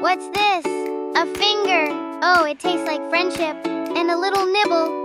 What's this? A finger. Oh, it tastes like friendship. And a little nibble.